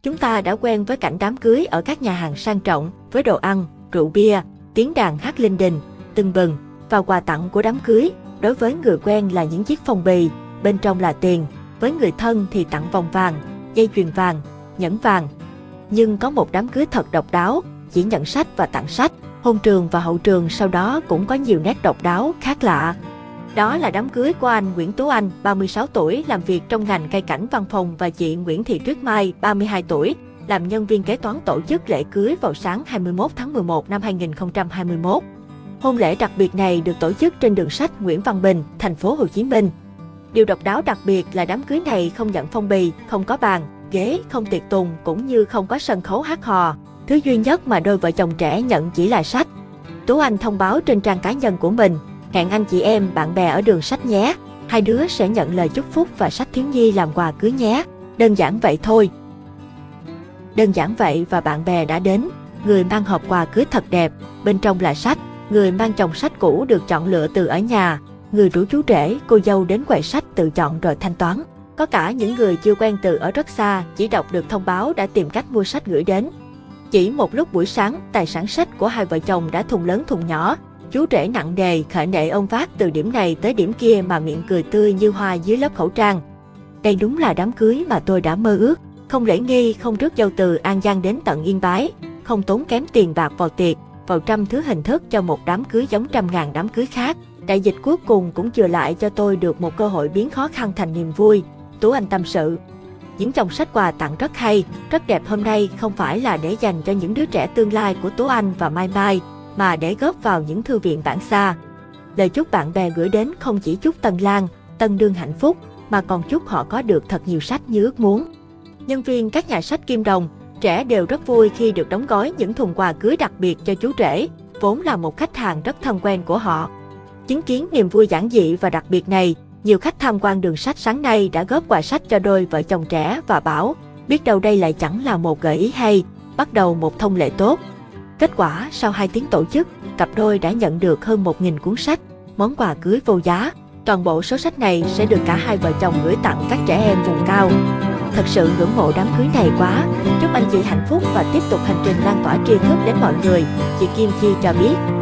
Chúng ta đã quen với cảnh đám cưới ở các nhà hàng sang trọng, với đồ ăn, rượu bia, tiếng đàn hát linh đình, tưng bừng, và quà tặng của đám cưới. Đối với người quen là những chiếc phong bì, bên trong là tiền, với người thân thì tặng vòng vàng, dây chuyền vàng, nhẫn vàng. Nhưng có một đám cưới thật độc đáo, chỉ nhận sách và tặng sách. Hôn trường và hậu trường sau đó cũng có nhiều nét độc đáo, khác lạ. Đó là đám cưới của anh Nguyễn Tú Anh, 36 tuổi, làm việc trong ngành cây cảnh văn phòng, và chị Nguyễn Thị Tuyết Mai, 32 tuổi, làm nhân viên kế toán, tổ chức lễ cưới vào sáng 21 tháng 11 năm 2021. Hôn lễ đặc biệt này được tổ chức trên đường sách Nguyễn Văn Bình, thành phố Hồ Chí Minh. Điều độc đáo đặc biệt là đám cưới này không nhận phong bì, không có bàn, ghế, không tiệc tùng, cũng như không có sân khấu hát hò. Thứ duy nhất mà đôi vợ chồng trẻ nhận chỉ là sách. Tú Anh thông báo trên trang cá nhân của mình: hẹn anh chị em, bạn bè ở đường sách nhé. Hai đứa sẽ nhận lời chúc phúc và sách thiếu nhi làm quà cưới nhé. Đơn giản vậy thôi. Đơn giản vậy và bạn bè đã đến. Người mang hộp quà cưới thật đẹp, bên trong là sách. Người mang chồng sách cũ được chọn lựa từ ở nhà. Người rủ chú rể, cô dâu đến quầy sách tự chọn rồi thanh toán. Có cả những người chưa quen từ ở rất xa, chỉ đọc được thông báo đã tìm cách mua sách gửi đến. Chỉ một lúc buổi sáng, tài sản sách của hai vợ chồng đã thùng lớn thùng nhỏ. Chú rể nặng nề, khệ nệ ôm vác từ điểm này tới điểm kia mà miệng cười tươi như hoa dưới lớp khẩu trang. Đây đúng là đám cưới mà tôi đã mơ ước. Không lễ nghi, không rước dâu từ An Giang đến tận Yên Bái, không tốn kém tiền bạc vào tiệc, vào trăm thứ hình thức cho một đám cưới giống trăm ngàn đám cưới khác. Đại dịch cuối cùng cũng chừa lại cho tôi được một cơ hội biến khó khăn thành niềm vui, Tú Anh tâm sự. Những chồng sách quà tặng rất hay, rất đẹp hôm nay không phải là để dành cho những đứa trẻ tương lai của Tú Anh và Mai Mai, mà để góp vào những thư viện bản xa. Lời chúc bạn bè gửi đến không chỉ chúc tân lang, tân đương hạnh phúc, mà còn chúc họ có được thật nhiều sách như ước muốn. Nhân viên các nhà sách Kim Đồng, trẻ đều rất vui khi được đóng gói những thùng quà cưới đặc biệt cho chú rể, vốn là một khách hàng rất thân quen của họ. Chứng kiến niềm vui giản dị và đặc biệt này, nhiều khách tham quan đường sách sáng nay đã góp quà sách cho đôi vợ chồng trẻ và bảo, biết đâu đây lại chẳng là một gợi ý hay, bắt đầu một thông lệ tốt. Kết quả, sau 2 tiếng tổ chức, cặp đôi đã nhận được hơn 1.000 cuốn sách, món quà cưới vô giá. Toàn bộ số sách này sẽ được cả hai vợ chồng gửi tặng các trẻ em vùng cao. Thật sự ngưỡng mộ đám cưới này quá, chúc anh chị hạnh phúc và tiếp tục hành trình lan tỏa tri thức đến mọi người, chị Kim Chi cho biết.